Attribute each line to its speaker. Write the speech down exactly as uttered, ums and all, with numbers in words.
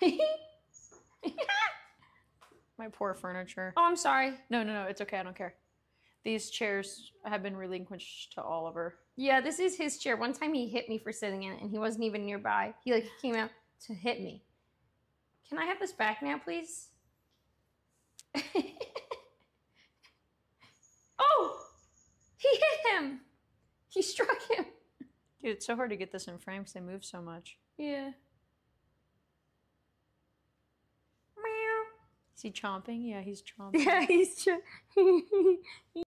Speaker 1: My poor furniture.
Speaker 2: Oh, I'm sorry.
Speaker 1: No, no, no. It's okay. I don't care. These chairs have been relinquished to Oliver.
Speaker 2: Yeah, this is his chair. One time he hit me for sitting in it, and he wasn't even nearby. He like came out to hit me. Can I have this back now, please? Oh! He hit him! He struck him.
Speaker 1: Dude, it's so hard to get this in frame because they move so much.
Speaker 2: Yeah.
Speaker 1: Is he chomping? Yeah, he's chomping.
Speaker 2: Yeah, he's chomping.